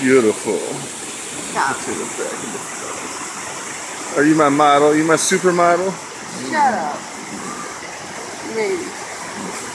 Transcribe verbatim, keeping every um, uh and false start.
Beautiful. Stop. Are you my model? Are you my supermodel? Shut up. Maybe.